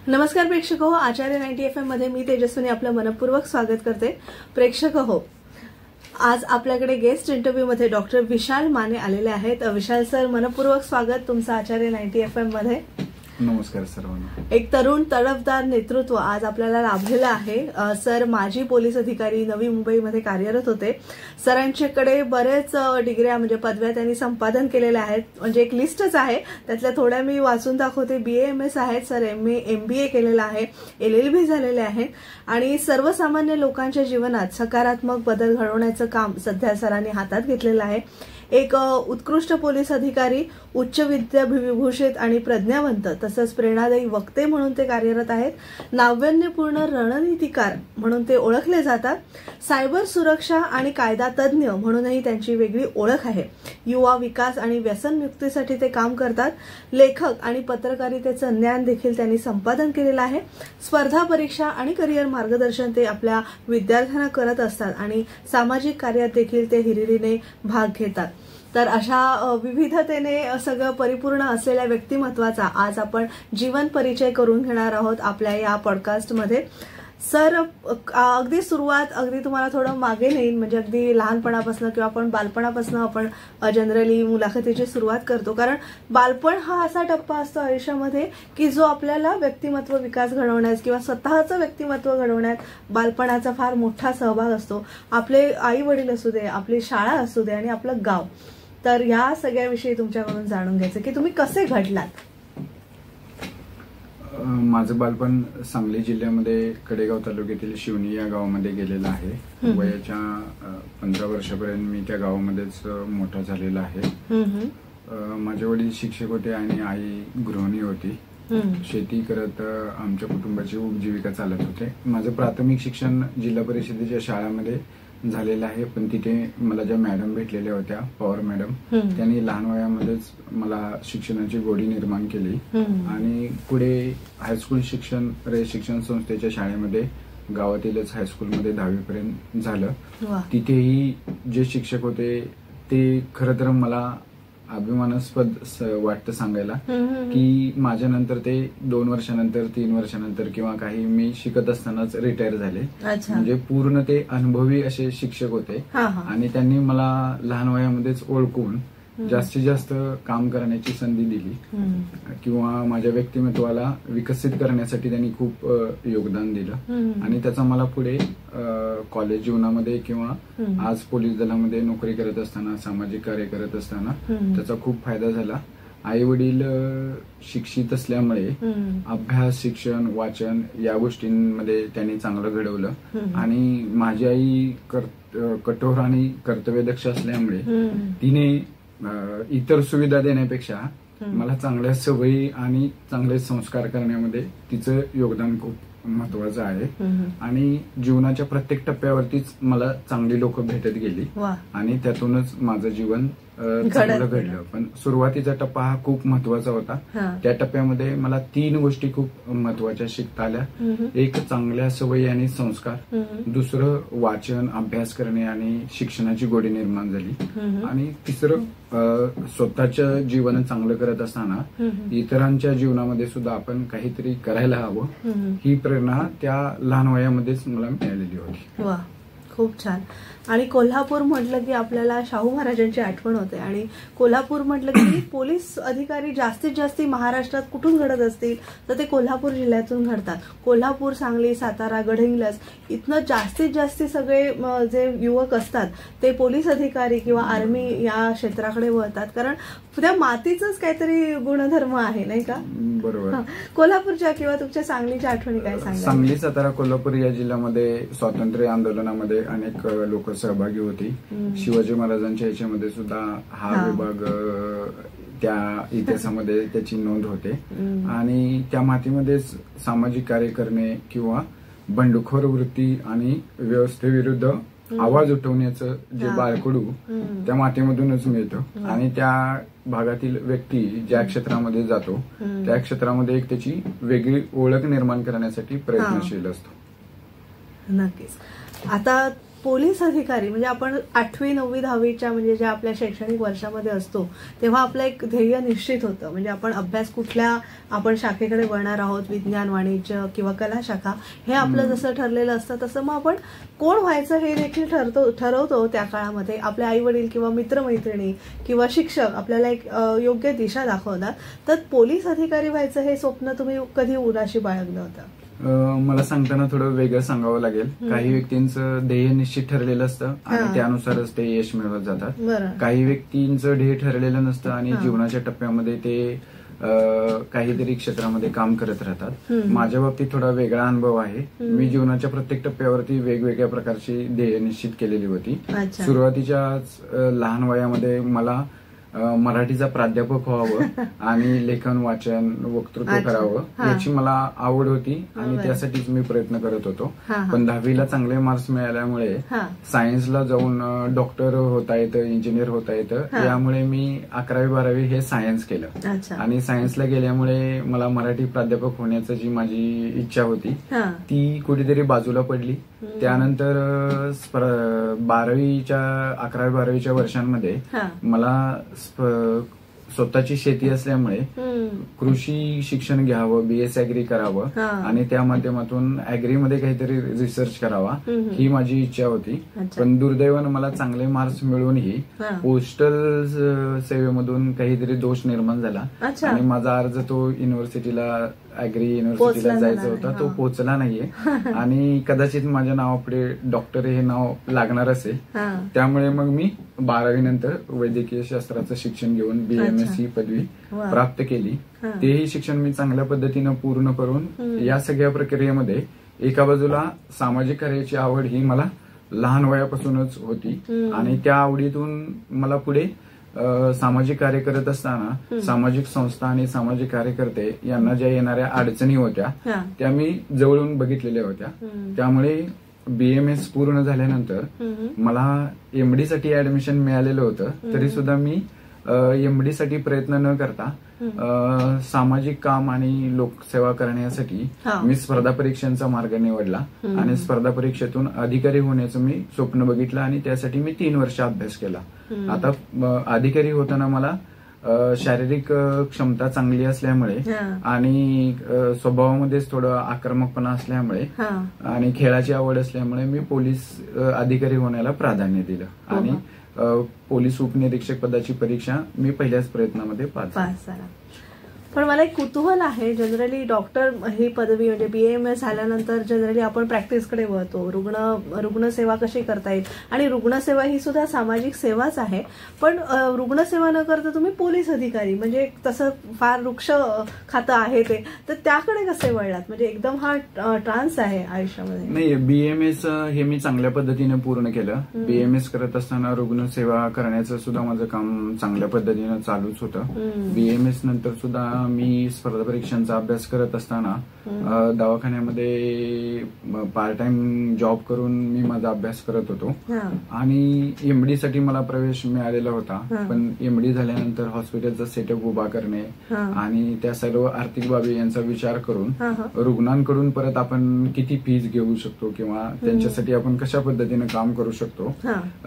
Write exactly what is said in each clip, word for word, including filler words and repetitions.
नमस्कार प्रेक्षक हो, आचार्य नाईन्टी एफ एम मध्ये मी तेजस्विनी आपलं मनपूर्वक स्वागत करते। प्रेक्षक हो, आज आपल्याकडे गेस्ट इंटरव्ह्यू मध्ये डॉक्टर विशाल माने आलेले आहेत। विशाल सर, मनपूर्वक स्वागत तुमचं आचार्य नाईन्टी एफ एम मध्ये। नमस्कार सर्वांना। एक तरुण तडफदार नेतृत्व आज आपल्याला लाभलेलं आहे। सर माजी पोलीस अधिकारी, नवी मुंबईमध्ये कार्यरत होते। सरांच्याकडे बरेच डिग्र्या म्हणजे पदव्या त्यांनी संपादन केलेल्या आहेत, म्हणजे एक लिस्टच आहे, त्यातल्या थोड्या मी वाचून दाखवते। बी एम एस आहेत sir, M A M B A केलेलं आहे, एल एल बी झालेले आहे आणि सर्वसामान्य लोकांच्या जीवनात सकारात्मक बदल घडवण्याचं काम सध्या सरांनी हातात घेतलेलं आहे। एक उत्कृष्ट पोलीस अधिकारी, उच्च विद्याविभूषित आणि प्रज्ञावंत तसंच प्रेरणादायी वक्ते म्हणून ते कार्यरत आहेत। नाविन्यपूर्ण रणनीतिकार म्हणून ते ओळखले जातात। सायबर सुरक्षा आणि कायदा तज्ज्ञ म्हणूनही त्यांची वेगळी ओळख आहे। युवा विकास आणि व्यसनमुक्तीसाठी ते काम करतात। लेखक आणि पत्रकारितेचं ज्ञान देखील त्यांनी संपादन केलेलं आहे। स्पर्धा परीक्षा आणि करिअर मार्गदर्शन ते आपल्या विद्यार्थ्यांना करत असतात आणि सामाजिक कार्यात देखील ते हिरिरीने भाग घेतात। तर अशा विविधतेने सगळं परिपूर्ण असलेल्या व्यक्तिमत्वाचा आज आपण जीवन परिचय करून घेणार आहोत आपल्या या पॉडकास्टमध्ये। सर, अगदी सुरुवात अगदी तुम्हाला थोडं मागे नेईन, म्हणजे अगदी लहानपणापासून किंवा आपण बालपणापासून आपण जनरली मुलाखतीची सुरुवात करतो, कारण बालपण हा असा टप्पा असतो आयुष्यामध्ये की जो आपल्याला व्यक्तिमत्व विकास घडवण्यास किंवा स्वतःचं व्यक्तिमत्व घडवण्यात बालपणाचा फार मोठा सहभाग असतो। आपले आई वडील असू दे, आपली शाळा असू दे आणि आपलं गाव। तर या सगळ्याविषयी तुमच्याकडून जाणून घ्यायचं की तुम्ही कसे घडलात। माझं बालपण सांगली जिल्ह्यामध्ये कडेगाव तालुक्यातील शिवणी या गावामध्ये गेलेलं आहे। वयाच्या पंधरा वर्षापर्यंत मी त्या गावामध्येच मोठा झालेला आहे। माझे वडील शिक्षक होते आणि आई गृहिणी होती। शेती करत आमच्या कुटुंबाची उपजीविका चालत होते। माझं प्राथमिक शिक्षण जिल्हा परिषदेच्या शाळेमध्ये झालेलं आहे, पण तिथे मला ज्या मॅडम भेटलेल्या होत्या, पवार मॅडम, त्यांनी लहान वयामध्येच मला शिक्षणाची गोडी निर्माण केली आणि पुढे हायस्कूल शिक्षण रे शिक्षण संस्थेच्या शाळेमध्ये गावातीलच हायस्कूलमध्ये दहावी पर्यंत झालं। तिथेही जे शिक्षक होते ते खरं तर मला अभिमानास्पद वाटतं सांगायला की माझ्या नंतर ते दोन वर्षानंतर तीन वर्षानंतर किंवा काही मी शिकत असतानाच रिटायर झाले। म्हणजे पूर्ण ते अनुभवी असे शिक्षक होते आणि त्यांनी मला लहान वयामध्येच ओळखून जास्तीत जास्त काम करण्याची संधी दिली किंवा माझ्या व्यक्तिमत्वाला विकसित करण्यासाठी त्यांनी खूप योगदान दिलं आणि त्याचा मला पुढे कॉलेज जीवनामध्ये किंवा आज पोलीस दलामध्ये नोकरी करत असताना, सामाजिक कार्य करत असताना त्याचा खूप फायदा झाला। आई वडील शिक्षित असल्यामुळे अभ्यास, शिक्षण, वाचन या गोष्टींमध्ये त्यांनी चांगलं घडवलं आणि माझी आई कठोर आणि कर्तव्यदक्ष असल्यामुळे तिने इतर सुविधा देण्यापेक्षा मला चांगल्या सवयी आणि चांगले संस्कार करण्यामध्ये तिचं योगदान खूप महत्वाचं आहे आणि जीवनाच्या प्रत्येक टप्प्यावरतीच मला चांगली लोक भेटत गेली आणि त्यातूनच माझं जीवन चांगलं घडलं। पण सुरुवातीचा टप्पा हा खूप महत्वाचा होता। त्या टप्प्यामध्ये मला तीन गोष्टी खूप महत्वाच्या शिकता आल्या। एक, चांगल्या सवयी आणि संस्कार। दुसरं, वाचन, अभ्यास करणे आणि शिक्षणाची गोडी निर्माण झाली आणि तिसरं, स्वतःचं जीवन चांगलं करत असताना इतरांच्या जीवनामध्ये सुद्धा आपण काहीतरी करायला हवं, ही प्रेरणा त्या लहान वयामध्येच मला मिळालेली होती। वा, खूप छान। आणि कोल्हापूर म्हटलं की आपल्याला शाहू महाराजांची आठवण होते आणि कोल्हापूर म्हटलं की पोलीस अधिकारी जास्तीत जास्त महाराष्ट्रात कुठून घडत असतील तर ते कोल्हापूर जिल्ह्यातून घडतात। कोल्हापूर, सांगली, सातारा, गडहिंग्लज इथनं जास्तीत जास्त सगळे जे युवक असतात ते पोलीस अधिकारी किंवा आर्मी या क्षेत्राकडे वळतात, कारण त्या मातीचंच काहीतरी गुणधर्म आहे, नाही का? बरोबर। कोल्हापूरच्या किंवा तुमच्या सांगलीच्या आठवणी काय सांगा? सांगली, सातारा, कोल्हापूर या जिल्ह्यामध्ये स्वातंत्र्य आंदोलनामध्ये अनेक लोक सहभागी होती। शिवाजी महाराजांच्या याच्यामध्ये सुद्धा हा विभाग त्या इतिहासामध्ये त्याची नोंद होते आणि त्या मातीमध्येच सामाजिक कार्य करणे किंवा बंडखोर वृत्ती आणि व्यवस्थेविरुद्ध आवाज उठवण्याचं जे बाळकडू त्या मातीमधूनच मिळतं आणि त्या भागातील व्यक्ती ज्या क्षेत्रामध्ये जातो त्या क्षेत्रामध्ये एक त्याची वेगळी ओळख निर्माण करण्यासाठी प्रयत्नशील असतो। नक्कीच। आता पोलीस अधिकारी म्हणजे आपण आठवी नववी दहावीच्या म्हणजे ज्या आपल्या शैक्षणिक वर्षामध्ये असतो तेव्हा आपलं एक ध्येय निश्चित होतं, म्हणजे आपण अभ्यास कुठल्या आपण शाखेकडे वळणार आहोत, विज्ञान, वाणिज्य किंवा कला शाखा, हे आपलं जसं ठरलेलं असतं तसं मग आपण कोण व्हायचं हे देखील ठरतो ठरवतो त्या काळामध्ये. आपले आई वडील किंवा मित्रमैत्रिणी किंवा शिक्षक आपल्याला एक योग्य दिशा दाखवतात. तर पोलीस अधिकारी व्हायचं हे स्वप्न तुम्ही कधी उराशी बाळगलं होतं? मला सांगताना थोडं वेगळं सांगावं लागेल. काही व्यक्तींचं ध्येय निश्चित ठरलेलं असतं आणि त्यानुसारच ते यश मिळवत जातात. काही व्यक्तींचं ध्येय ठरलेलं नसतं आणि जीवनाच्या टप्प्यामध्ये ते काहीतरी क्षेत्रामध्ये काम करत राहतात. माझ्या बाबतीत थोडा वेगळा अनुभव आहे. मी जीवनाच्या प्रत्येक टप्प्यावरती वेगवेगळ्या प्रकारची ध्येय निश्चित केलेली होती. सुरुवातीच्या लहान वयामध्ये मला मराठीचा प्राध्यापक व्हावं आणि लेखन वाचन वक्तृत्व करावं याची मला आवड होती आणि त्यासाठीच मी प्रयत्न करत होतो. पण दहावीला चांगले मार्क्स मिळाल्यामुळे सायन्सला जाऊन डॉक्टर होता येतं, इंजिनियर होता येतं, यामुळे मी अकरावी बारावी हे सायन्स केलं आणि सायन्सला गेल्यामुळे मला मराठी प्राध्यापक होण्याची जी माझी इच्छा होती ती कुठेतरी बाजूला पडली. त्यानंतर बारावीच्या अकरावी बारावीच्या वर्षांमध्ये मला स्वतःची शेती असल्यामुळे कृषी शिक्षण घ्यावं, बीएस ऍग्री करावं आणि त्या माध्यमातून ऍग्रीमध्ये काहीतरी रिसर्च करावा ही माझी इच्छा होती. पण दुर्दैवानं मला चांगले मार्क्स मिळूनही पोस्टल सेवेमधून काहीतरी दोष निर्माण झाला आणि माझा अर्ज तो युनिव्हर्सिटीला ऍग्री युनिव्हर्सिटीला जायचा होता तो पोहोचला नाहीये आणि कदाचित माझ्या नावापुढे डॉक्टर हे नाव लागणार असेल. त्यामुळे मग मी बारावी नंतर वैद्यकीय शास्त्राचं शिक्षण घेऊन बीएमएस ही पदवी प्राप्त केली. तेही शिक्षण मी चांगल्या पद्धतीनं पूर्ण करून या सगळ्या प्रक्रियेमध्ये एका बाजूला सामाजिक कार्याची आवड ही मला लहान वयापासूनच होती आणि त्या आवडीतून मला पुढे सामाजिक कार्य करत असताना सामाजिक संस्था आणि सामाजिक कार्यकर्ते यांना ज्या येणाऱ्या अडचणी होत्या त्या मी जवळून बघितलेल्या होत्या. त्यामुळे बीएमएस पूर्ण झाल्यानंतर मला एमडी साठी ऍडमिशन मिळालेलं होतं तरी सुद्धा मी एमडी साठी प्रयत्न न करता सामाजिक काम आणि लोकसेवा करण्यासाठी मी स्पर्धा परीक्षांचा मार्ग निवडला आणि स्पर्धा परीक्षेतून अधिकारी होण्याचं मी स्वप्न बघितलं आणि त्यासाठी मी तीन वर्ष अभ्यास केला. आता अधिकारी होताना मला शारीरिक क्षमता चांगली असल्यामुळे आणि स्वभावामध्येच थोडं आक्रमकपणा असल्यामुळे आणि खेळाची आवड असल्यामुळे मी पोलीस अधिकारी होण्याला प्राधान्य दिलं आणि पोलीस उपनिरीक्षक पदाची परीक्षा मी पहिल्याच प्रयत्नामध्ये पास झाला. पण मला एक कुतूहल आहे, जनरली डॉक्टर ही पदवी म्हणजे बीएमएस झाल्यानंतर जनरली आपण प्रॅक्टिसकडे वळतो, रुग्ण रुग्णसेवा कशी करता येईल आणि रुग्णसेवा ही सुद्धा सामाजिक सेवाच आहे. पण रुग्णसेवा न करता तुम्ही पोलीस अधिकारी म्हणजे तसं फार वृक्ष खातं आहे ते, तर त्याकडे कसे वळलात? म्हणजे एकदम हा ट्रान्स आहे आयुष्यामध्ये. नाही, बीएमएस हे मी चांगल्या पद्धतीने पूर्ण केलं. बीएमएस करत असताना रुग्णसेवा करण्याचं सुद्धा माझं काम चांगल्या पद्धतीनं चालूच होतं. बीएमएस नंतर सुद्धा मी स्पर्धा परीक्षांचा अभ्यास करत असताना दवाखान्यामध्ये पार्ट टाइम जॉब करून मी माझा अभ्यास करत होतो आणि एमडी साठी मला प्रवेश मिळालेला होता. पण एमडी झाल्यानंतर हॉस्पिटलचा सेटअप उभा करणे आणि त्या सर्व आर्थिक बाबी यांचा विचार करून रुग्णांकडून परत आपण किती फीज घेऊ शकतो किंवा त्यांच्यासाठी आपण कशा पद्धतीने काम करू शकतो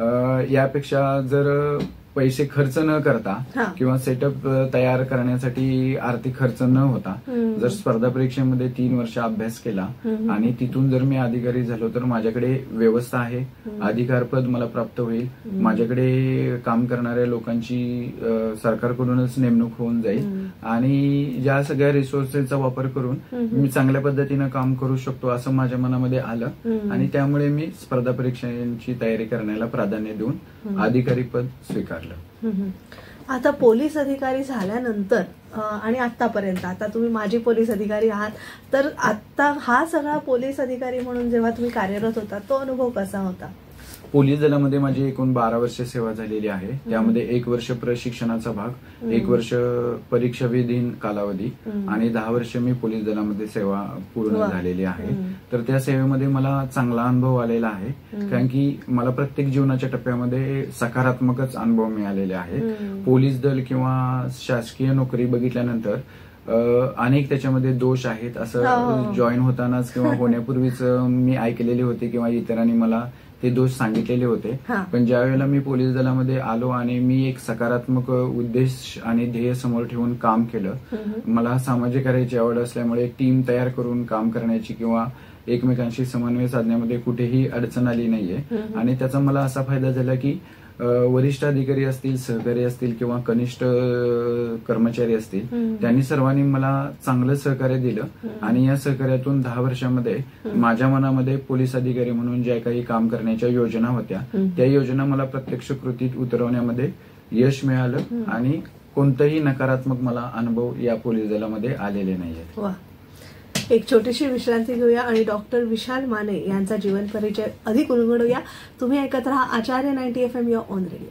यापेक्षा जर पैसे खर्च न करता किंवा सेटअप तयार करण्यासाठी आर्थिक खर्च न होता जर स्पर्धा परीक्षेमध्ये तीन वर्ष अभ्यास केला आणि तिथून जर मी अधिकारी झालो तर माझ्याकडे व्यवस्था आहे, अधिकारपद मला प्राप्त होईल, माझ्याकडे काम करणाऱ्या लोकांची सरकारकडूनच नेमणूक होऊन जाईल आणि ज्या सगळ्या रिसोर्सेसचा वापर करून मी चांगल्या पद्धतीनं काम करू शकतो असं माझ्या मनामध्ये आलं आणि त्यामुळे मी स्पर्धा परीक्षांची तयारी करण्याला प्राधान्य देऊन अधिकारी पद स्वीकारलं. आता पोलीस अधिकारी झाल्यानंतर आणि आतापर्यंत आता तुम्ही माजी पोलीस अधिकारी आहात, तर आता हा सगळा पोलीस अधिकारी म्हणून जेव्हा तुम्ही कार्यरत होता तो अनुभव कसा होता? पोलीस दलामध्ये माझी एकूण बारा वर्ष सेवा झालेली आहे. त्यामध्ये एक वर्ष प्रशिक्षणाचा भाग, एक वर्ष परीक्षाविधीन कालावधी आणि दहा वर्ष मी पोलीस दलामध्ये सेवा पूर्ण झालेली आहे. तर त्या सेवेमध्ये मला चांगला अनुभव आलेला आहे कारण की मला प्रत्येक जीवनाच्या टप्प्यामध्ये सकारात्मकच अनुभव मिळालेले आहे. पोलीस दल किंवा शासकीय नोकरी बघितल्यानंतर अनेक त्याच्यामध्ये दोष आहेत असं जॉईन होतानाच किंवा होण्यापूर्वीच मी ऐकलेले होते किंवा इतरांनी मला ते दोष सांगितलेले होते. पण ज्या वेळेला मी पोलीस दलामध्ये आलो आणि मी एक सकारात्मक उद्देश आणि ध्येय समोर ठेवून काम केलं, मला सामाजिक कार्याची आवड असल्यामुळे एक टीम तयार करून काम करण्याची किंवा एकमेकांशी समन्वय साधण्यामध्ये कुठेही अडचण आली नाहीये. आणि त्याचा मला असा फायदा झाला की वरिष्ठ अधिकारी असतील, सहकारी असतील किंवा कनिष्ठ कर्मचारी असतील, त्यांनी सर्वांनी मला चांगलं सहकार्य दिलं. आणि या सहकार्यातून दहा वर्षामध्ये माझ्या मनामध्ये पोलीस अधिकारी म्हणून ज्या काही काम करण्याच्या योजना होत्या त्या योजना मला प्रत्यक्ष कृतीत उतरवण्यामध्ये यश मिळालं आणि कोणताही नकारात्मक मला अनुभव या पोलीस दलामध्ये आलेले नाहीये. एक छोटीशी विश्रांती घेऊया आणि डॉक्टर विशाल माने यांचा जीवन परिचय अधिक उलगडूया. तुम्ही ऐकत राहा Acharya ninety F M your own radio.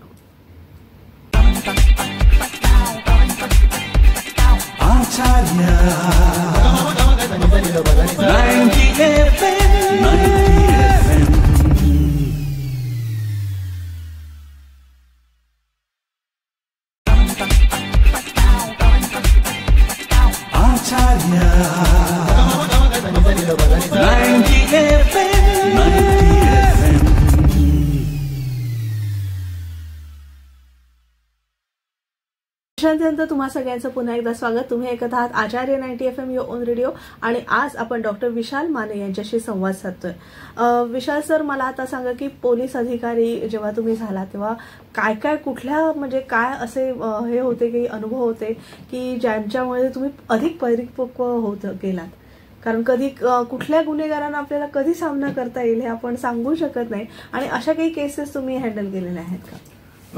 विश्रांतीनंतर तुम्हा सगळ्यांचं पुन्हा एकदा स्वागत. तुम्ही ऐकत आहात Acharya ninety F M your own radio आणि आज आपण डॉक्टर विशाल माने यांच्याशी संवाद साधतोय. विशाल सर, मला आता सांगा की पोलीस अधिकारी जेव्हा तुम्ही झाला तेव्हा काय काय कुठल्या म्हणजे काय असे हे होते की अनुभव होते की ज्यांच्यामुळे तुम्ही अधिक परिपक्व होत गेलात? कारण कधी कुठल्या गुन्हेगारांना आपल्याला कधी सामना करता येईल हे आपण सांगू शकत नाही. आणि अशा काही केसेस तुम्ही हँडल केलेल्या आहेत का?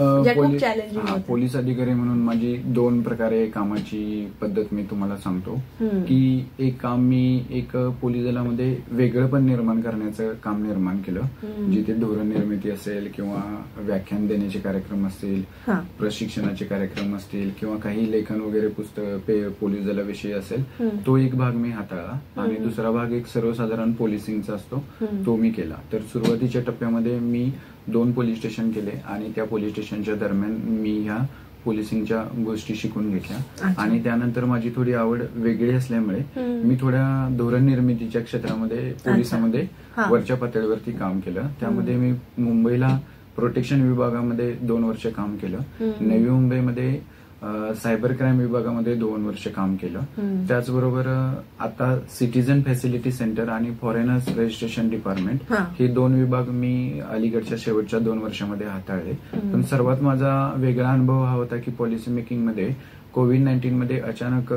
पोलीस अधिकारी म्हणून माझी दोन प्रकारे कामाची पद्धत मी तुम्हाला सांगतो की एक काम मी एक पोलीस दलामध्ये वेगळं पण निर्माण करण्याचं काम निर्माण केलं, जिथे धोरण निर्मिती असेल किंवा व्याख्यान देण्याचे कार्यक्रम असतील, प्रशिक्षणाचे कार्यक्रम असतील किंवा काही लेखन वगैरे पुस्तक पोलीस दलाविषयी असेल, तो एक भाग मी हाताळला. आणि दुसरा भाग एक सर्वसाधारण पोलिसिंगचा असतो तो मी केला. तर सुरुवातीच्या टप्प्यामध्ये मी दोन पोलीस स्टेशन केले आणि त्या पोलीस स्टेशनच्या दरम्यान मी ह्या पोलिसिंगच्या गोष्टी शिकून घेतल्या. आणि त्यानंतर माझी थोडी आवड वेगळी असल्यामुळे मी थोड्या धोरण निर्मितीच्या क्षेत्रामध्ये पोलिसांमध्ये वरच्या पातळीवरती काम केलं. त्यामध्ये मी मुंबईला प्रोटेक्शन विभागामध्ये दोन वर्ष काम केलं, नवी मुंबईमध्ये सायबर क्राईम विभागामध्ये दोन वर्ष काम केलं. त्याचबरोबर आता सिटीजन फॅसिलिटी सेंटर आणि फॉरेनर्स रजिस्ट्रेशन डिपार्टमेंट हे दोन विभाग मी अलीकडच्या शेवटच्या दोन वर्षामध्ये हाताळले. पण सर्वात माझा वेगळा अनुभव हा होता की पॉलिसी मेकिंग मध्ये कोविड नाईन्टीन मध्ये अचानक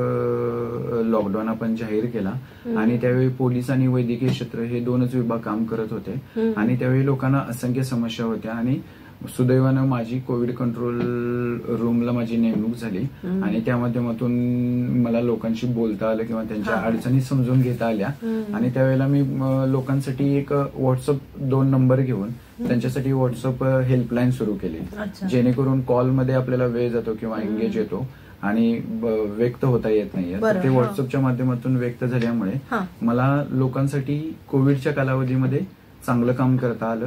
लॉकडाऊन आपण जाहीर केला आणि त्यावेळी पोलीस आणि वैद्यकीय क्षेत्र हे दोनच विभाग काम करत होते आणि त्यावेळी लोकांना असंख्य समस्या होत्या. आणि सुदैवानं माझी कोविड कंट्रोल रूमला माझी नेमणूक झाली आणि त्या माध्यमातून मला लोकांशी बोलता आलं किंवा त्यांच्या अडचणी समजून घेता आल्या. आणि त्यावेळेला मी लोकांसाठी एक व्हॉट्सअप दोन नंबर घेऊन त्यांच्यासाठी व्हॉट्सअप हेल्पलाईन सुरू केली, जेणेकरून कॉलमध्ये आपल्याला वेळ जातो किंवा एंगेज येतो आणि व्यक्त होता येत नाही. ते व्हॉट्सअपच्या माध्यमातून व्यक्त झाल्यामुळे मला लोकांसाठी कोविडच्या कालावधीमध्ये चांगलं काम करता आलं.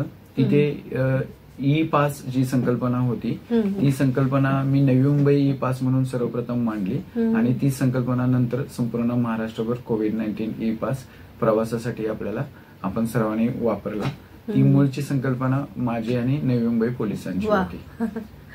तिथे ई पास जी संकल्पना होती ती संकल्पना मी नवी मुंबई ई पास म्हणून सर्वप्रथम मांडली आणि ती संकल्पना नंतर संपूर्ण महाराष्ट्रभर कोविड नाईन्टीन ई पास प्रवासासाठी आपल्याला आपण सर्वांनी वापरला. ती मूळची संकल्पना माझी आणि नवी मुंबई पोलिसांची होती.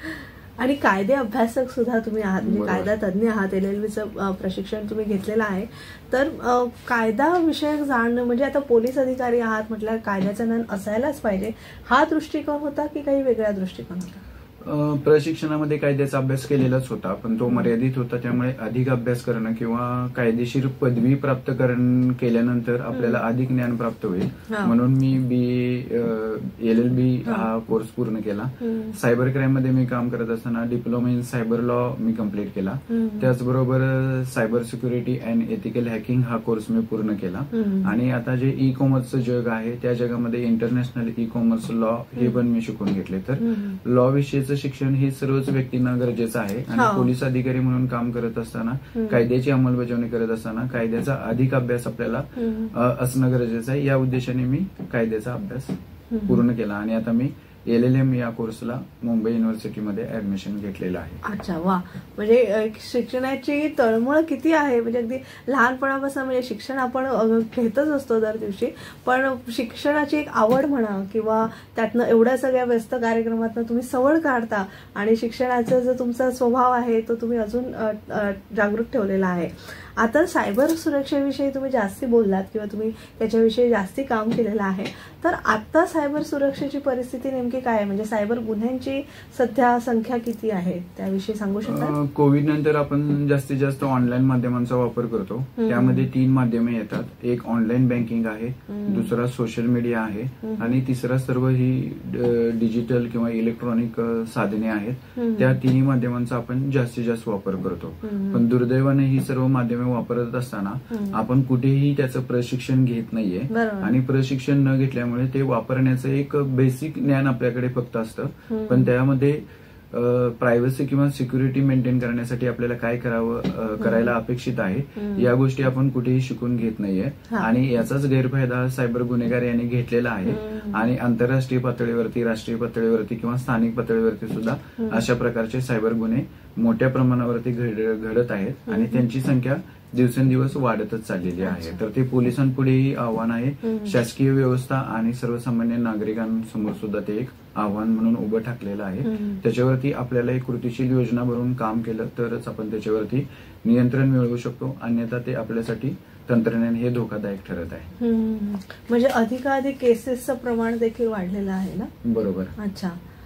आणि कायदे अभ्यासक सुद्धा तुम्ही आहात, म्हणजे कायदा तज्ञ आहात, एल एल बीचं प्रशिक्षण तुम्ही घेतलेलं आहे. तर कायदा विषयक जाणणं म्हणजे आता पोलीस अधिकारी आहात म्हटल्यावर कायद्याचा ज्ञान असायलाच पाहिजे, हा दृष्टिकोन होता की काही वेगळा दृष्टिकोन होता? प्रशिक्षणामध्ये कायद्याचा अभ्यास केलेलाच होता पण तो मर्यादित होता. त्यामुळे अधिक अभ्यास करणं किंवा कायदेशीर पदवी प्राप्त केल्यानंतर आपल्याला अधिक ज्ञान प्राप्त होईल म्हणून मी बी एल एल बी हा कोर्स पूर्ण केला. सायबर क्राईम मध्ये मी काम करत असताना डिप्लोमा इन सायबर लॉ मी कम्प्लीट केला. त्याचबरोबर cyber security and ethical hacking हा कोर्स मी पूर्ण केला. आणि आता जे ई कॉमर्सचं जग आहे त्या जगामध्ये इंटरनॅशनल ई कॉमर्स लॉ हे पण मी शिकून घेतले. तर लॉ विषयीचं शिक्षण हे सर्वच व्यक्तींना गरजेचं आहे. आणि पोलीस अधिकारी म्हणून काम करत असताना कायद्याची अंमलबजावणी करत असताना कायद्याचा अधिक अभ्यास आपल्याला असणं गरजेचं आहे. या उद्देशाने मी कायद्याचा अभ्यास पूर्ण केला आणि आता मी एल एल एम या कोर्सला मुंबई युनिव्हर्सिटीमध्ये ऍडमिशन घेतलेलं आहे. अच्छा, वा. म्हणजे शिक्षणाची तळमळ किती आहे, म्हणजे अगदी लहानपणापासून म्हणजे शिक्षण आपण घेतच असतो दर दिवशी, पण शिक्षणाची एक आवड म्हणा किंवा त्यातनं एवढ्या सगळ्या व्यस्त कार्यक्रमातनं तुम्ही सवड काढता आणि शिक्षणाचा जो तुमचा स्वभाव आहे तो तुम्ही अजून जागृत ठेवलेला आहे. आता सायबर सुरक्षेविषयी तुम्ही जास्ती बोललात किंवा तुम्ही त्याच्याविषयी जास्ती काम केलेलं आहे, तर आता सायबर सुरक्षेची परिस्थिती नेमकी काय आहे, म्हणजे सायबर गुन्ह्यांची सध्या संख्या किती आहे त्याविषयी सांगू शकता? कोविड नंतर आपण जास्तीत जास्त ऑनलाईन माध्यमांचा वापर करतो. त्यामध्ये तीन माध्यमे येतात. एक ऑनलाईन बँकिंग आहे, दुसरा सोशल मीडिया आहे आणि तिसरा सर्व ही डिजिटल किंवा इलेक्ट्रॉनिक साधने आहेत. त्या तिन्ही माध्यमांचा आपण जास्तीत जास्त वापर करतो. पण दुर्दैवाने ही सर्व माध्यमे वापरत असताना आपण कुठेही त्याचं प्रशिक्षण घेत नाहीये आणि प्रशिक्षण न घेतल्यामुळे ते वापरण्याचं एक बेसिक ज्ञान आपल्याकडे फक्त असतं, पण त्यामध्ये प्रायव्हसी किंवा सिक्युरिटी मेंटेन करण्यासाठी आपल्याला काय करावं करायला अपेक्षित आहे या गोष्टी आपण कुठेही शिकून घेत नाहीये. आणि याचाच गैरफायदा सायबर गुन्हेगार यांनी घेतलेला आहे आणि आंतरराष्ट्रीय पातळीवरती, राष्ट्रीय पातळीवरती किंवा स्थानिक पातळीवरती सुद्धा अशा प्रकारचे सायबर गुन्हे मोठ्या प्रमाणावरती घडत आहेत आणि त्यांची संख्या दिवसेंदिवस वाढतच चाललेली आहे. तर ते पोलिसांपुढेही आव्हान आहे, शासकीय व्यवस्था आणि सर्वसामान्य नागरिकांसमोर सुद्धा ते एक आव्हान म्हणून उभं ठाकलेलं आहे. त्याच्यावरती आपल्याला एक कृतीशील योजना बनवून काम केलं तरच आपण त्याच्यावरती नियंत्रण मिळवू शकतो, अन्यथा ते आपल्यासाठी तंत्रज्ञान हे धोकादायक ठरत आहे. म्हणजे अधिकाधिक केसेसचं प्रमाण देखील वाढलेलं आहे ना? बरोबर. अच्छा,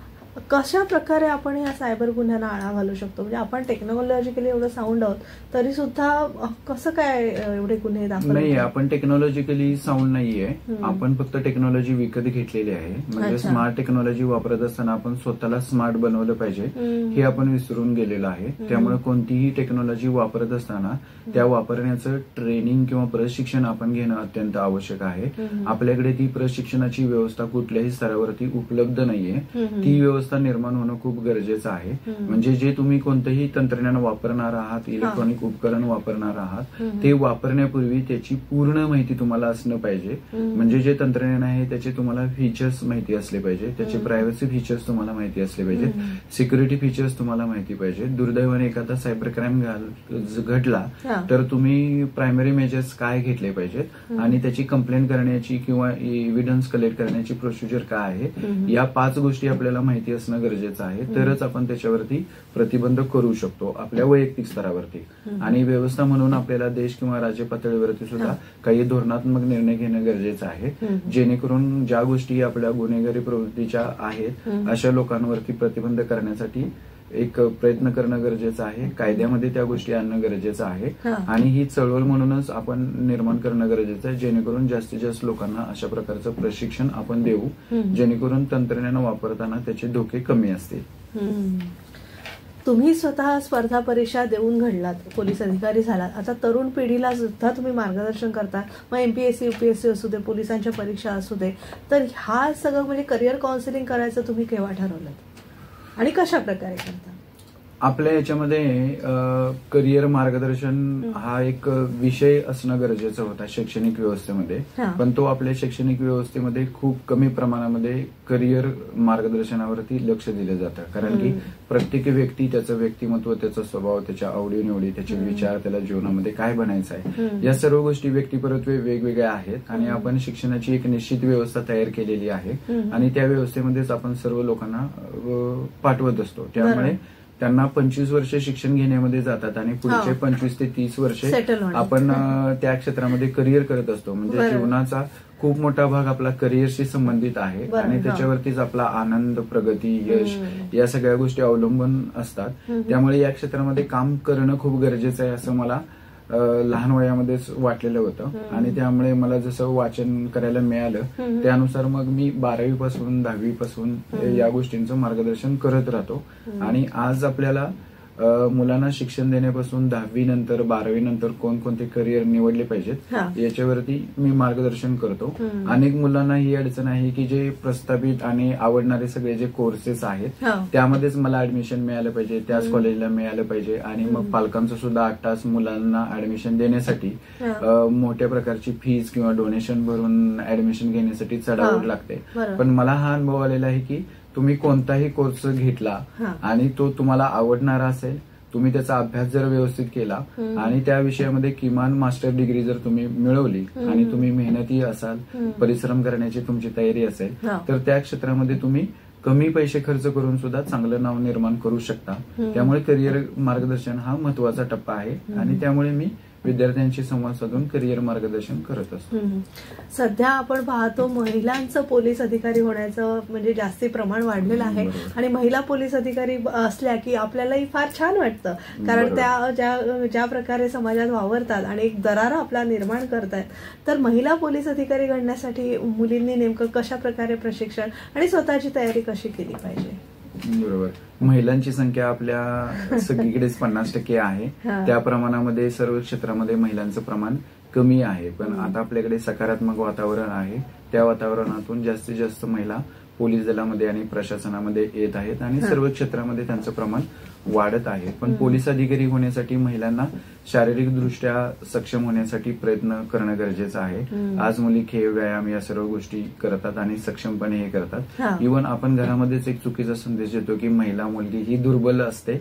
कशा प्रकारे आपण या सायबर गुन्ह्यांना आळा घालू शकतो? म्हणजे आपण टेक्नॉलॉजिकली एवढं साऊंड आहोत तरी सुद्धा कसं काय एवढे गुन्हे दाखल? नाही, आपण टेक्नॉलॉजिकली साऊंड नाहीये, आपण फक्त टेक्नॉलॉजी विकत घेतलेली आहे. म्हणजे स्मार्ट टेक्नॉलॉजी वापरत असताना आपण स्वतःला स्मार्ट बनवलं पाहिजे हे आपण विसरून गेलेलो आहे. त्यामुळे कोणतीही टेक्नॉलॉजी वापरत असताना त्या वापरण्याचं ट्रेनिंग किंवा प्रशिक्षण आपण घेणं अत्यंत आवश्यक आहे. आपल्याकडे ती प्रशिक्षणाची व्यवस्था कुठल्याही स्तरावरती उपलब्ध नाहीये. ती व्यवस्था निर्माण होणं खूप गरजेचं आहे. म्हणजे जे तुम्ही कोणतंही तंत्रज्ञान वापरणार आहात, इलेक्ट्रॉनिक उपकरण वापरणार आहात, ते वापरण्यापूर्वी त्याची पूर्ण माहिती तुम्हाला असणं पाहिजे. म्हणजे जे तंत्रज्ञान आहे त्याचे तुम्हाला फीचर्स माहिती असले पाहिजे, त्याचे प्रायव्हसी फीचर्स तुम्हाला माहिती असले पाहिजे, सिक्युरिटी फीचर्स तुम्हाला माहिती पाहिजे. दुर्दैवाने एखादा सायबर क्राईम घडला तर तुम्ही प्रायमरी मेजर्स काय घेतले पाहिजेत आणि त्याची कंप्लेंट करण्याची किंवा एव्हिडन्स कलेक्ट करण्याची प्रोसिजर काय आहे, या पाच गोष्टी आपल्याला माहिती असणं गरजेचं आहे. तरच आपण त्याच्यावरती प्रतिबंध करू शकतो आपल्या वैयक्तिक स्तरावरती. आणि व्यवस्था म्हणून आपल्याला देश किंवा राज्य पातळीवरती सुद्धा काही धोरणात्मक निर्णय घेणं गरजेचं आहे, जेणेकरून ज्या गोष्टी आपल्या गुन्हेगारी प्रवृत्तीच्या आहेत अशा लोकांवरती प्रतिबंध करण्यासाठी एक प्रयत्न करणं गरजेचं आहे. कायद्यामध्ये त्या गोष्टी आणणं गरजेचं आहे आणि ही चळवळ म्हणूनच आपण निर्माण करणं गरजेचं आहे, जेणेकरून जास्तीत जास्त लोकांना अशा प्रकारचं प्रशिक्षण आपण देऊ, जेणेकरून तंत्रज्ञान वापरताना त्याचे धोके कमी असतील. तुम्ही स्वतः स्पर्धा परीक्षा देऊन घडलात, पोलीस अधिकारी झालात, आता तरुण पिढीला सुद्धा तुम्ही मार्गदर्शन करता. मग एमपीएससी युपीएससी असू दे, पोलिसांच्या परीक्षा असू दे, तर हा सगळं म्हणजे करिअर काउन्सिलिंग करायचं तुम्ही केव्हा ठरवलं आणि कशा प्रकारे करता? आपल्या याच्यामध्ये करिअर मार्गदर्शन हा एक विषय असणं गरजेचं होता शैक्षणिक व्यवस्थेमध्ये, पण तो आपल्या शैक्षणिक व्यवस्थेमध्ये खूप कमी प्रमाणामध्ये करिअर मार्गदर्शनावरती लक्ष दिलं जातं. कारण की प्रत्येक व्यक्ती त्याचं व्यक्तिमत्व, त्याचा स्वभाव, त्याच्या आवडीनिवडी, त्याचे विचार, त्याला जीवनामध्ये काय बनायचं आहे, या सर्व गोष्टी व्यक्तिपरत्व वेगवेगळ्या आहेत आणि आपण शिक्षणाची एक निश्चित व्यवस्था तयार केलेली आहे आणि त्या व्यवस्थेमध्येच आपण सर्व लोकांना पाठवत असतो. त्यामुळे त्यांना पंचवीस वर्ष शिक्षण घेण्यामध्ये जातात आणि पुढचे पंचवीस ते तीस वर्षे आपण त्या क्षेत्रामध्ये करिअर करत असतो. म्हणजे जीवनाचा खूप मोठा भाग आपला करिअरशी संबंधित आहे आणि त्याच्यावरतीच आपला आनंद, प्रगती, यश या सगळ्या गोष्टी अवलंबून असतात. त्यामुळे या क्षेत्रामध्ये काम करणं खूप गरजेचं आहे असं मला लहान वयामध्येच वाटलेलं होतं आणि त्यामुळे मला जसं वाचन करायला मिळालं त्यानुसार मग मी बारावी पासून दहावी पासून या गोष्टींचं मार्गदर्शन करत राहतो. आणि आज आपल्याला मुलांना शिक्षण देण्यापासून दहावी नंतर, बारावी नंतर कोणकोणते करिअर निवडले पाहिजेत याच्यावरती मी मार्गदर्शन करतो. अनेक मुलांना ही अडचण आहे की जे प्रस्थापित आणि आवडणारे सगळे जे कोर्सेस आहेत त्यामध्येच मला ऍडमिशन मिळालं पाहिजे, त्याच कॉलेजला मिळालं पाहिजे आणि मग पालकांचं सुद्धा आठ तास मुलांना ऍडमिशन देण्यासाठी मोठ्या प्रकारची फीज किंवा डोनेशन भरून ऍडमिशन घेण्यासाठी चढावं लागते. पण मला हा अनुभव आलेला आहे की तुम्ही कोणताही कोर्स घेतला आणि तो तुम्हाला आवडणारा असेल, तुम्ही त्याचा अभ्यास जर व्यवस्थित केला आणि त्या विषयामध्ये किमान मास्टर डिग्री जर तुम्ही मिळवली आणि तुम्ही मेहनती असाल, परिश्रम करण्याची तुमची तयारी असेल, तर त्या क्षेत्रामध्ये तुम्ही कमी पैसे खर्च करून सुद्धा चांगलं नाव निर्माण करू शकता. त्यामुळे करिअर मार्गदर्शन हा महत्वाचा टप्पा आहे आणि त्यामुळे मी विद्यार्थ्यांशी संवाद साधून करिअर मार्गदर्शन करत असतो. सध्या आपण पाहतो महिलांचं पोलीस अधिकारी होण्याचं म्हणजे जास्ती प्रमाण वाढलेलं आहे आणि महिला पोलीस अधिकारी असल्या की आपल्यालाही फार छान वाटतं, कारण त्या ज्या ज्या प्रकारे समाजात वावरतात आणि एक दरारा आपला निर्माण करतायत. तर महिला पोलीस अधिकारी घडण्यासाठी मुलींनी नेमकं कशा प्रकारे प्रशिक्षण आणि स्वतःची तयारी कशी केली पाहिजे? बरोबर. महिलांची संख्या आपल्या सगळीकडेच पन्नास टक्के आहे. त्या प्रमाणामध्ये सर्व क्षेत्रामध्ये महिलांचं प्रमाण कमी आहे. पण आता आपल्याकडे सकारात्मक वातावरण आहे. त्या वातावरणातून जास्तीत जास्त महिला पोलीस दलामध्ये आणि प्रशासनामध्ये येत आहेत आणि सर्व क्षेत्रामध्ये त्यांचं प्रमाण वाढत आहे. पण पोलीस अधिकारी होण्यासाठी महिलांना शारीरिकदृष्ट्या सक्षम होण्यासाठी प्रयत्न करणं गरजेचं आहे. आज मुली खेळ, व्यायाम या सर्व गोष्टी करतात आणि सक्षमपणे हे करतात. इव्हन आपण घरामध्येच एक चुकीचा संदेश देतो की महिला मुलगी ही दुर्बल असते.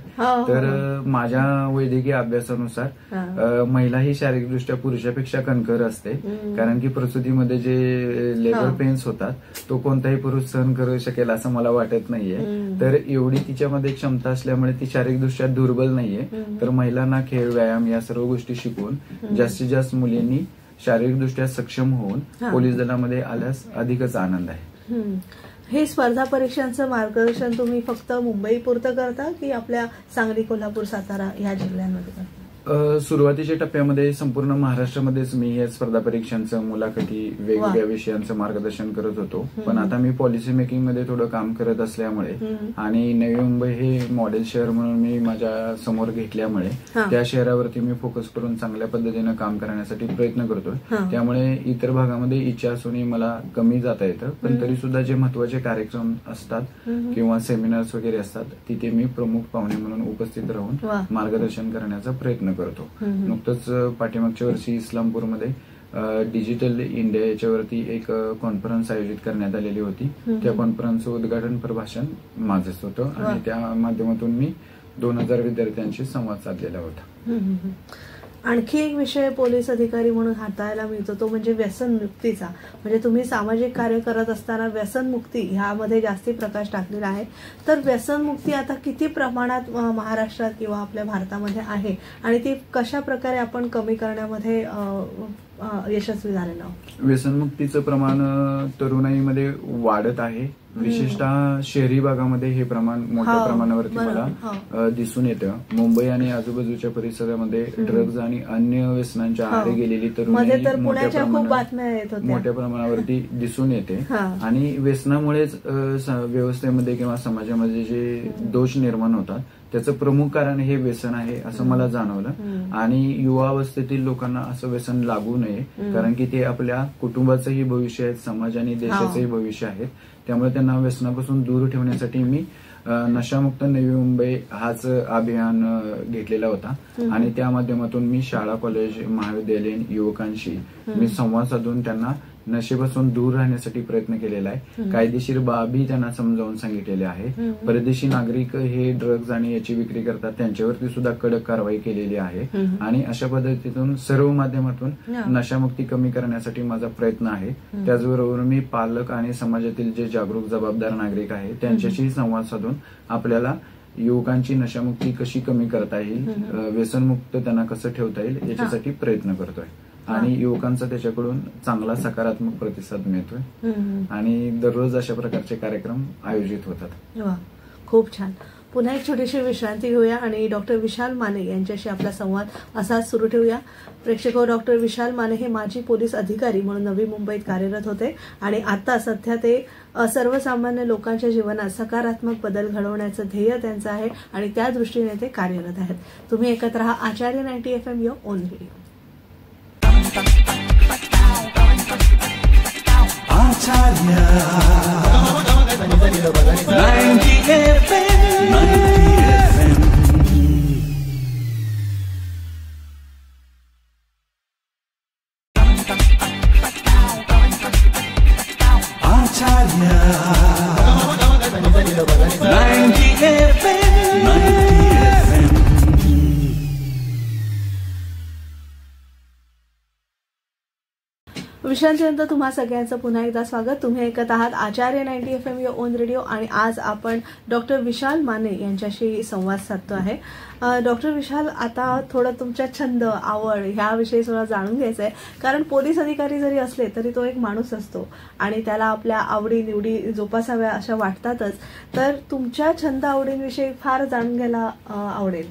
तर माझ्या वैद्यकीय अभ्यासानुसार महिला ही शारीरिकदृष्ट्या पुरुषापेक्षा कणखर असते, कारण की प्रसूतीमध्ये जे लेबर पेन्स होतात तो कोणताही पुरुष सहन करू शकेल असं मला वाटत नाहीये. तर एवढी तिच्यामध्ये क्षमता असल्यामुळे ती शारीरिकदृष्ट्या दुर्बल नाहीये. तर महिलांना खेळ, व्यायाम या सर्व गोष्टी शिकून जास्तीत जास्त मुलींनी शारीरिकदृष्ट्या सक्षम होऊन पोलीस दलामध्ये आल्यास अधिकच आनंद आहे. हे स्पर्धा परीक्षांचं मार्गदर्शन तुम्ही फक्त मुंबई पुरतं करता की आपल्या सांगली, कोल्हापूर, सातारा या जिल्ह्यांमध्ये करता? सुरुवातीच्या टप्प्यामध्ये संपूर्ण महाराष्ट्रामध्येच मी या स्पर्धा परीक्षांचं, मुलाखती, वेगवेगळ्या विषयांचं मार्गदर्शन करत होतो. पण आता मी पॉलिसी मेकिंग मध्ये थोडं काम करत असल्यामुळे आणि नवी मुंबई हे मॉडेल शहर म्हणून मी माझ्या समोर घेतल्यामुळे त्या शहरावरती मी फोकस करून चांगल्या पद्धतीनं काम करण्यासाठी प्रयत्न करतोय. त्यामुळे इतर भागामध्ये इच्छा असूनही मला कमी जाता येतं. पण तरी सुद्धा जे महत्वाचे कार्यक्रम असतात किंवा सेमिनार्स वगैरे असतात तिथे मी प्रमुख पाहुणे म्हणून उपस्थित राहून मार्गदर्शन करण्याचा प्रयत्न करतो. नुकतंच पाठीमागच्या वर्षी इस्लामपूरमध्ये डिजिटल इंडिया याच्यावरती एक कॉन्फरन्स आयोजित करण्यात आलेली होती. त्या कॉन्फरन्सचं उद्घाटन प्रभाषण माझंच होतं आणि त्या माध्यमातून मी दोन हजार विद्यार्थ्यांशी संवाद साधलेला होता. आणखी एक विषय पोलीस अधिकारी म्हणून हाताळायला मिळतो तो म्हणजे व्यसनमुक्तीचा. म्हणजे तुम्ही सामाजिक कार्य करत असताना व्यसनमुक्ती ह्यामध्ये जास्ती प्रकाश टाकलेला आहे. तर व्यसनमुक्ती आता किती प्रमाणात महाराष्ट्रात किंवा आपल्या भारतामध्ये आहे आणि ती कशा प्रकारे आपण कमी करण्यामध्ये यशस्वी झालेलो आहोत? व्यसनमुक्तीचं प्रमाण तरुणाईमध्ये वाढत आहे. विशेषतः शहरी भागामध्ये हे प्रमाण मोठ्या प्रमाणावरती मला दिसून येतं. मुंबई आणि आजूबाजूच्या परिसरामध्ये ड्रग्ज आणि अन्य व्यसनांच्या आहारी गेलेली तरुणाई मोठ्या प्रमाणावरती दिसून येते आणि व्यसनामुळेच व्यवस्थेमध्ये किंवा समाजामध्ये जे दोष निर्माण होतात त्याचं प्रमुख कारण हे व्यसन आहे असं मला जाणवलं. आणि युवावस्थेतील लोकांना असं व्यसन लागू नये, कारण की ते आपल्या कुटुंबाचंही भविष्य आहे, समाज आणि देशाचंही भविष्य आहे. त्यामुळे त्यांना व्यसनापासून दूर ठेवण्यासाठी मी नशामुक्त नवी मुंबई हाच अभियान घेतलेला होता आणि त्या माध्यमातून मी शाळा, कॉलेज, महाविद्यालयीन युवकांशी मी संवाद साधून त्यांना नशेपासून दूर राहण्यासाठी प्रयत्न केलेला आहे. कायदेशीर बाबी त्यांना समजावून सांगितलेल्या आहे. परदेशी नागरिक हे ड्रग्ज आणि याची विक्री करतात त्यांच्यावरती सुद्धा कडक कारवाई केलेली आहे आणि अशा पद्धतीतून सर्व माध्यमातून नशामुक्ती कमी करण्यासाठी माझा प्रयत्न आहे. त्याचबरोबर मी पालक आणि समाजातील जे जागरूक जबाबदार नागरिक आहेत त्यांच्याशी संवाद साधून आपल्याला युवकांची नशामुक्ती कशी कमी करता येईल, व्यसनमुक्त त्यांना कसं ठेवता येईल याच्यासाठी प्रयत्न करतोय आणि युवकांचा त्याच्याकडून चांगला सकारात्मक प्रतिसाद मिळतोय आणि दररोज अशा प्रकारचे कार्यक्रम आयोजित होतात. खूप छान. पुन्हा एक छोटीशी विश्रांती घेऊया आणि डॉक्टर विशाल माने यांच्याशी आपला संवाद असाच सुरू ठेवूया. प्रेक्षक, डॉक्टर विशाल माने हे माजी पोलीस अधिकारी म्हणून नवी मुंबईत कार्यरत होते आणि आता सध्या ते सर्वसामान्य लोकांच्या जीवनात सकारात्मक बदल घडवण्याचं ध्येय त्यांचं आहे आणि त्या दृष्टीने ते कार्यरत आहेत. तुम्ही ऐकत रहा Acharya ninety F M your own radio. Acharya ninety F M ninety F M Acharya विश्रांतीनंतर तुम्हा सगळ्यांचं पुन्हा एकदा स्वागत. तुम्ही ऐकत आहात Acharya ninety F M your own radio आणि आज आपण डॉक्टर विशाल माने यांच्याशी संवाद साधतो आहे. डॉक्टर विशाल, आता थोडं तुमच्या छंद आवड ह्याविषयी थोडं जाणून घ्यायचं आहे, कारण पोलीस अधिकारी जरी असले तरी तो एक माणूस असतो आणि त्याला आपल्या आवडी निवडी जोपासाव्या अशा वाटतातच. तर तुमच्या छंद आवडींविषयी फार जाणून घ्यायला आवडेल.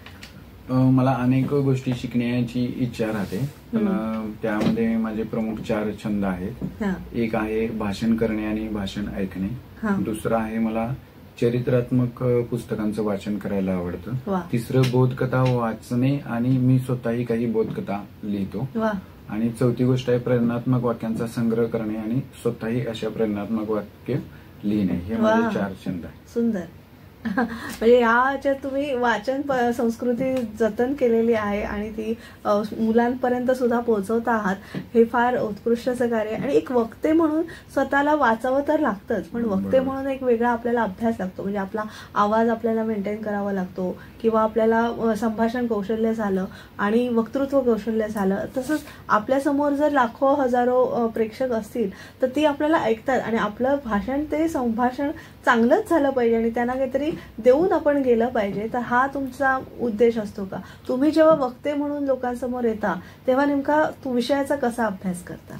मला अनेक गोष्टी शिकण्याची इच्छा राहते, पण त्यामध्ये माझे प्रमुख चार छंद आहेत. एक आहे भाषण करणे आणि भाषण ऐकणे. दुसरं आहे मला चरित्रात्मक पुस्तकांचं वाचन करायला आवडतं. तिसरं बोधकथा वाचणे आणि मी स्वतःही काही बोधकथा लिहितो. आणि चौथी गोष्ट आहे प्रेरणात्मक वाक्यांचा संग्रह करणे आणि स्वतःही अशा प्रेरणात्मक वाक्य लिहिणे. हे माझे चार छंद आहेत. सुंदर. म्हणजे याच्यात तुम्ही वाचन संस्कृती जतन केलेली आहे आणि ती मुलांपर्यंत सुद्धा पोहोचवता आहात. हे फार उत्कृष्ट असं कार्य. आणि एक वक्ते म्हणून स्वतःला वाचावं तर लागतंच, पण वक्ते म्हणून एक वेगळा आपल्याला अभ्यास लागतो. म्हणजे आपला आवाज आपल्याला मेंटेन करावा लागतो, किंवा आपल्याला संभाषण कौशल्य झालं आणि वक्तृत्व कौशल्य झालं. तसंच आपल्या समोर जर लाखो हजारो प्रेक्षक असतील तर ती आपल्याला ऐकतात आणि आपलं भाषण ते संभाषण चांगलंच झालं पाहिजे आणि त्यांना काहीतरी देऊन आपण गेलं पाहिजे. तर हा तुमचा उद्देश असतो का? तुम्ही जेव्हा वक्ते म्हणून लोकांसमोर येता तेव्हा नेमका तू विषयाचा कसा अभ्यास करता?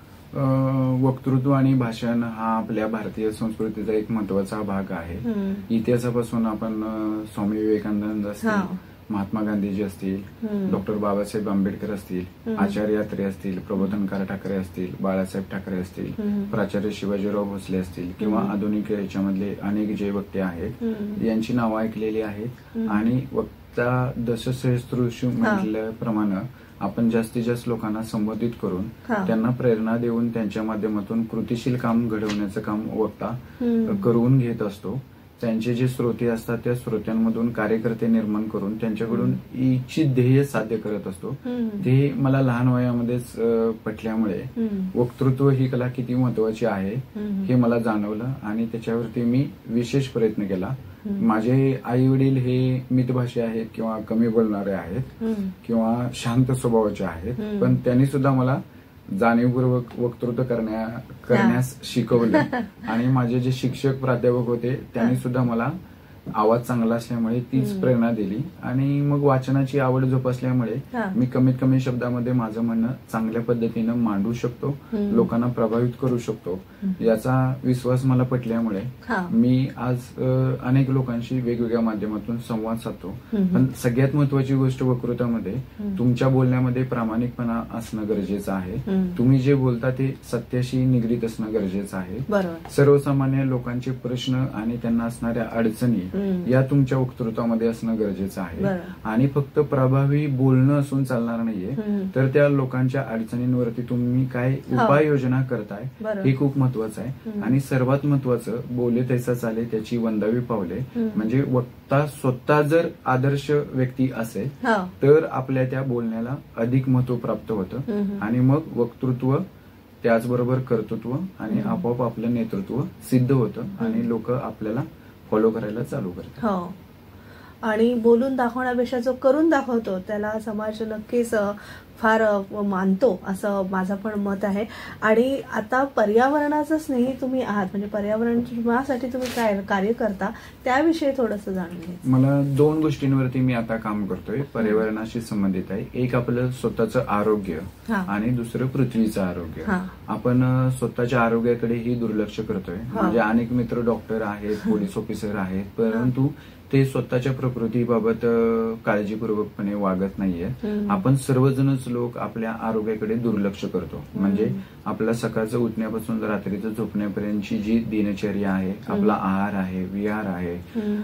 वक्तृत्व आणि भाषण हा आपल्या भारतीय संस्कृतीचा एक महत्वाचा भाग आहे. इतिहासापासून आपण स्वामी विवेकानंद असतील, महात्मा गांधीजी असतील, डॉक्टर बाबासाहेब आंबेडकर असतील, आचार्य अत्रे असतील, प्रबोधनकार ठाकरे असतील, बाळासाहेब ठाकरे असतील, प्राचार्य शिवाजीराव भोसले असतील, किंवा आधुनिक याच्यामधले अनेक जे वक्ते आहेत यांची नावं ऐकलेली आहेत. आणि वक्ता दशसहस्त्रषु म्हटल्याप्रमाणे आपण जास्तीत जास्त लोकांना संबोधित करून त्यांना प्रेरणा देऊन त्यांच्या माध्यमातून कृतिशील काम घडवण्याचं काम वक्ता करून घेत असतो. त्यांचे जे श्रोते असतात त्या श्रोत्यांमधून कार्यकर्ते निर्माण करून त्यांच्याकडून इच्छित ध्येय साध्य करत असतो. ते मला लहान वयामध्येच पटल्यामुळे वक्तृत्व ही कला किती महत्वाची आहे हे मला जाणवलं आणि त्याच्यावरती मी विशेष प्रयत्न केला. माझे आई वडील हे मितभाषी आहेत किंवा कमी बोलणारे आहेत किंवा शांत स्वभावाचे आहेत, पण त्यांनी सुद्धा मला जाणीवपूर्वक वक्तृत्व करण्या करण्यास शिकवलं. आणि माझे जे शिक्षक प्राध्यापक होते त्यांनी सुद्धा मला आवाज चांगला असल्यामुळे तीच प्रेरणा दिली. आणि मग वाचनाची आवड जोपासल्यामुळे मी कमीत कमी शब्दामध्ये माझं म्हणणं चांगल्या पद्धतीनं मांडू शकतो, लोकांना प्रभावित करू शकतो याचा विश्वास मला पटल्यामुळे मी आज अनेक लोकांशी वेगवेगळ्या माध्यमातून संवाद साधतो. पण सगळ्यात महत्वाची गोष्ट वक्तृत्वामध्ये तुमच्या बोलण्यामध्ये प्रामाणिकपणा असणं गरजेचं आहे. तुम्ही जे बोलता ते सत्याशी निगडीत असणं गरजेचं आहे. सर्वसामान्य लोकांचे प्रश्न आणि त्यांना असणाऱ्या अडचणी या तुमच्या वक्तृत्वामध्ये असणं गरजेचं आहे. आणि फक्त प्रभावी बोलणं असून चालणार नाहीये, तर त्या लोकांच्या अडचणींवरती तुम्ही काय उपाययोजना करताय हे खूप महत्वाचं आहे. आणि सर्वात महत्वाचं, बोले तैसा चाले त्याची वंदावी पावले. म्हणजे वक्ता स्वतः जर आदर्श व्यक्ती असेल तर आपल्या त्या बोलण्याला अधिक महत्व प्राप्त होतं आणि मग वक्तृत्व त्याचबरोबर कर्तृत्व आणि आपोआप आपलं नेतृत्व सिद्ध होतं आणि लोक आपल्याला फॉलो करायला चालू करतात. हो. आणि बोलून दाखवण्यापेक्षा जो करून दाखवतो त्याला समाज नक्कीच फार मानतो असं माझं पण मत आहे. आणि आता पर्यावरणाचं स्नेही तुम्ही आहात, म्हणजे पर्यावरणासाठी तुम्ही काय कार्य करता त्याविषयी थोडंसं जाणून घ्यायचं. मला दोन गोष्टींवरती मी आता काम करतोय पर्यावरणाशी संबंधित आहे. एक आपलं स्वतःचं आरोग्य आणि दुसरं पृथ्वीचं आरोग्य. आपण स्वतःच्या आरोग्याकडेही दुर्लक्ष करतोय. म्हणजे अनेक मित्र डॉक्टर आहेत, पोलीस ऑफिसर आहेत, परंतु ते स्वतःच्या प्रकृतीबाबत काळजीपूर्वकपणे वागत नाहीये. आपण सर्वजणच लोक आपल्या आरोग्याकडे दुर्लक्ष करतो. म्हणजे आपला सकाळचं उठण्यापासून रात्रीचं झोपण्यापर्यंतची जी दिनचर्या आहे, आपला आहार आहे, विहार आहे,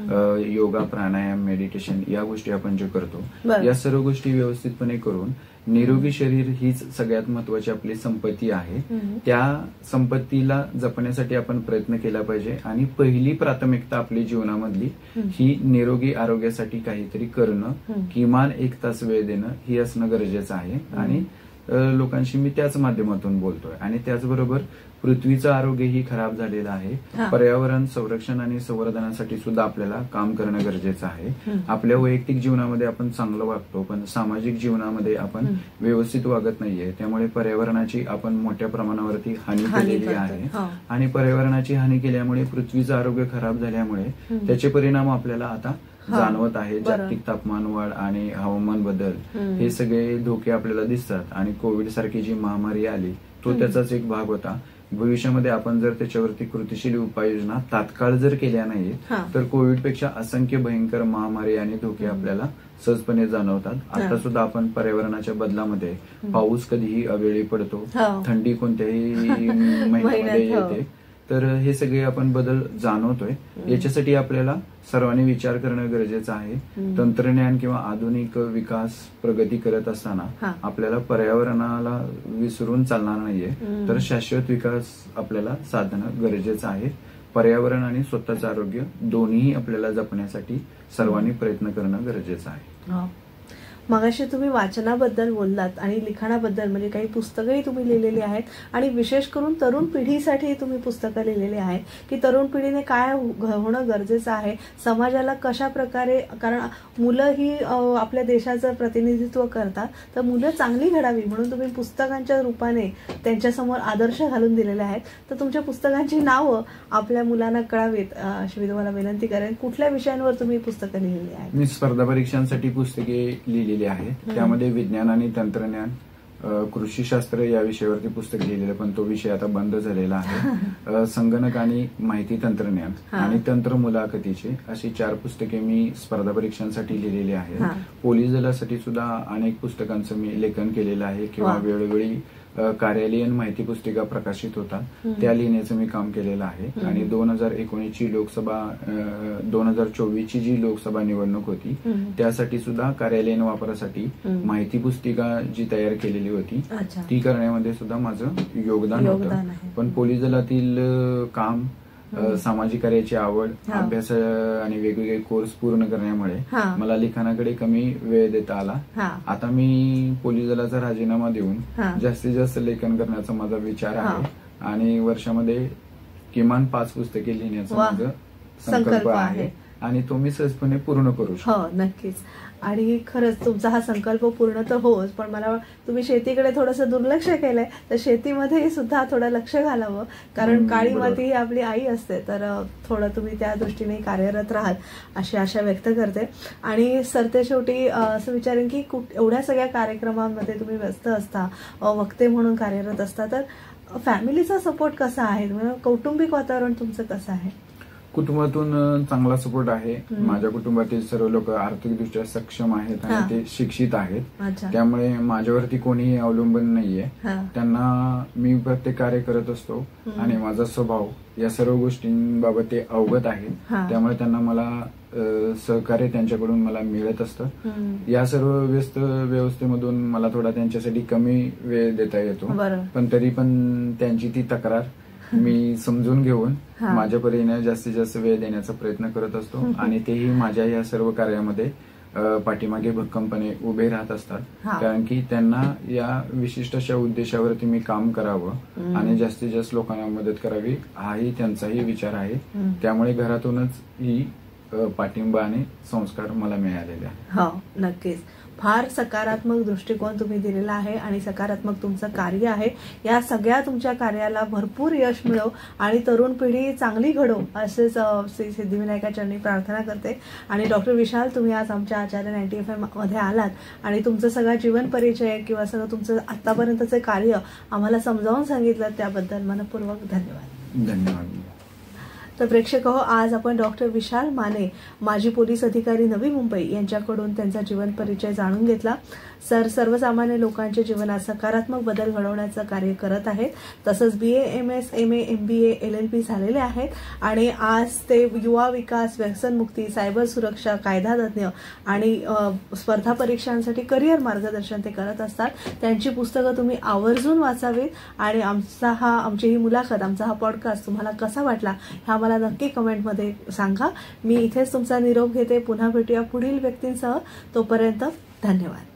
योगा, प्राणायाम, मेडिटेशन या गोष्टी आपण जे करतो, या सर्व गोष्टी व्यवस्थितपणे करून निरोगी शरीर हीच सगळ्यात महत्वाची आपली संपत्ती आहे. त्या संपत्तीला जपण्यासाठी आपण प्रयत्न केला पाहिजे. आणि पहिली प्राथमिकता आपली जीवनामधली ही निरोगी आरोग्यासाठी काहीतरी करणं, किमान एक तास वेळ देणं ही असणं गरजेचं आहे. आणि लोकांशी मी त्याच माध्यमातून बोलतोय. आणि त्याचबरोबर पृथ्वीचं आरोग्यही खराब झालेलं आहे. पर्यावरण संरक्षण आणि संवर्धनासाठी सुद्धा आपल्याला काम करणं गरजेचं आहे. आपल्या वैयक्तिक जीवनामध्ये आपण चांगलं वागतो, पण सामाजिक जीवनामध्ये आपण व्यवस्थित वागत नाहीये. त्यामुळे पर्यावरणाची आपण मोठ्या प्रमाणावरती हानी केलेली आहे. आणि पर्यावरणाची हानी केल्यामुळे पृथ्वीचं आरोग्य खराब झाल्यामुळे त्याचे परिणाम आपल्याला आता जाणवत आहे. जागतिक तापमान वाढ आणि हवामान बदल हे सगळे धोके आपल्याला दिसतात. आणि कोविड सारखी जी महामारी आली तो त्याचाच एक भाग होता. भविष्यामध्ये आपण जर त्याच्यावरती कृतीशील उपाययोजना तात्काळ जर केल्या नाहीत तर कोविडपेक्षा असंख्य भयंकर महामारी आणि धोके आपल्याला सहजपणे जाणवतात. आता सुद्धा आपण पर्यावरणाच्या बदलामध्ये पाऊस कधीही अवेळी पडतो, थंडी कोणत्याही महिन्यामध्ये येते. तर हे सगळे आपण बदल जाणवतोय. याच्यासाठी आपल्याला सर्वांनी विचार करणं गरजेचं आहे. तंत्रज्ञान किंवा आधुनिक विकास प्रगती करत असताना आपल्याला पर्यावरणाला विसरून चालणार नाहीये, तर शाश्वत विकास आपल्याला साधणं गरजेचं आहे. पर्यावरण आणि स्वतःचं आरोग्य दोन्ही आपल्याला जपण्यासाठी सर्वांनी प्रयत्न करणं गरजेचं आहे. मगाशी तुम्ही वाचनाबद्दल बोललात आणि लिखाणाबद्दल, म्हणजे काही पुस्तकंही तुम्ही लिहिलेली आहेत आणि विशेष करून तरुण पिढीसाठी तुम्ही पुस्तकं लिहिलेली आहेत की तरुण पिढीने काय होणं गरजेचं आहे, समाजाला कशा प्रकारे, कारण मुलं ही आपल्या देशाचं प्रतिनिधित्व करतात, तर मुलं चांगली घडावी म्हणून तुम्ही पुस्तकांच्या रूपाने त्यांच्यासमोर आदर्श घालून दिलेले आहेत. तर तुमच्या पुस्तकांची नावं आपल्या मुलांना कळावीत अशी मी तुम्हाला विनंती करेन. कुठल्या विषयांवर तुम्ही पुस्तकं लिहिलेली आहेत? मी स्पर्धा परीक्षांसाठी पुस्तके लिहिली आहे. त्यामध्ये विज्ञान आणि तंत्रज्ञान, कृषीशास्त्र या विषयावरती पुस्तक लिहिलेलं, पण तो विषय आता बंद झालेला आहे. संगणक आणि माहिती तंत्रज्ञान आणि तंत्र मुलाखतीचे अशी चार पुस्तके मी स्पर्धा परीक्षांसाठी लिहिलेली आहेत. पोलीस दलासाठी सुद्धा अनेक पुस्तकांचं मी लेखन केलेलं आहे किंवा वेळोवेळी कार्यालयीन माहिती पुस्तिका प्रकाशित होतात त्या लिहिण्याचं मी काम केलेलं आहे. आणि दोन हजार एकोणीस ची लोकसभा दोन हजार चोवीस ची जी लोकसभा निवडणूक होती त्यासाठी सुद्धा कार्यालयीन वापरासाठी माहिती पुस्तिका जी तयार केलेली होती ती करण्यामध्ये सुद्धा माझं योगदान होतं. पण पोलीस दलातील काम, सामाजिक कार्याची आवड, अभ्यास आणि वेगवेगळे कोर्स पूर्ण करण्यामुळे मला लिखाणाकडे कमी वेळ देता आला. आता मी पोलीस दलाचा राजीनामा देऊन जास्तीत जास्त लेखन करण्याचा माझा विचार आहे आणि वर्षामध्ये किमान पाच पुस्तके लिहिण्याचा माझा संकल्प आहे आणि तो मी सहजपणे पूर्ण करू शकतो. हो, नक्कीच. आणि खरंच तुमचा हा संकल्प पूर्ण तर होच, पण मला तुम्ही शेतीकडे थोडंसं दुर्लक्ष केलंय, तर शेतीमध्ये सुद्धा थोडं लक्ष घालावं, कारण काळी माती ही आपली आई असते. तर थोडं तुम्ही त्या दृष्टीने कार्यरत राहाल अशी आशा व्यक्त करते. आणि सरते शेवटी असं विचारेन की एवढ्या सगळ्या कार्यक्रमांमध्ये तुम्ही व्यस्त असता, वक्ते म्हणून कार्यरत असता, तर फॅमिलीचा सपोर्ट कसा आहे, कौटुंबिक वातावरण तुमचं कसं आहे? कुटुंबातून चांगला सपोर्ट आहे. माझ्या कुटुंबातील सर्व लोक आर्थिकदृष्ट्या सक्षम आहेत आणि ते शिक्षित आहेत, त्यामुळे माझ्यावरती कोणीही अवलंबून नाहीये. त्यांना मी प्रत्येक कार्य करत असतो आणि माझा स्वभाव या सर्व गोष्टींबाबत ते अवगत आहे, त्यामुळे त्यांना मला सहकार्य त्यांच्याकडून मला मिळत असतं. या सर्व व्यस्त व्यवस्थेमधून मला थोडा त्यांच्यासाठी कमी वेळ देता येतो, पण तरी पण त्यांची ती तक्रार मी समजून घेऊन माझ्या परीने जास्तीत जास्त वेळ देण्याचा प्रयत्न करत असतो आणि तेही माझ्या या सर्व कार्यामध्ये पाठीमागे भक्कमपणे उभे राहत असतात, कारण की त्यांना या विशिष्ट अशा उद्देशावरती मी काम करावं आणि जास्तीत जास्त लोकांना मदत करावी हाही त्यांचाही विचार आहे. त्यामुळे घरातूनच ही पाठिंबा आणि संस्कार मला मिळालेले आहे. हो, नक्कीच. फार सकारात्मक दृष्टिकोन तुम्ही दिलेला आहे आणि सकारात्मक तुमचं कार्य आहे. या सगळ्या तुमच्या कार्याला भरपूर यश मिळो आणि तरुण पिढी चांगली घडो असेच श्री सिद्धिविनायका चरणी प्रार्थना करते. आणि डॉक्टर विशाल, तुम्ही आज आमच्या आचार्य नाईन्टी एफ एम मध्ये आलात आणि तुमचं सगळं जीवन परिचय किंवा सगळं तुमचं आतापर्यंतचे कार्य आम्हाला समजावून सांगितलं त्याबद्दल मनपूर्वक धन्यवाद. धन्यवाद. तर प्रेक्षक हो, आज आपण डॉक्टर विशाल माने, माजी पोलीस अधिकारी नवी मुंबई यांच्याकडून त्यांचा जीवन परिचय जाणून घेतला. सर सर्वसामान्य लोकांच्या जीवनात सकारात्मक बदल घडवण्याचं कार्य करत आहेत. तसंच B A M S M A M B A L L P झालेले आहेत आणि आज ते युवा विकास, व्यसनमुक्ती, सायबर सुरक्षा, कायदा तज्ज्ञ आणि स्पर्धा परीक्षांसाठी करिअर मार्गदर्शन ते करत असतात. त्यांची पुस्तकं तुम्ही आवर्जून वाचावीत आणि आमचा हा आमची ही मुलाखत, आमचा हा पॉडकास्ट तुम्हाला कसा वाटला हा मला नक्की कमेंटमध्ये सांगा. मी इथेच तुमचा निरोप घेते. पुन्हा भेटूया पुढील व्यक्तींसह. तोपर्यंत धन्यवाद.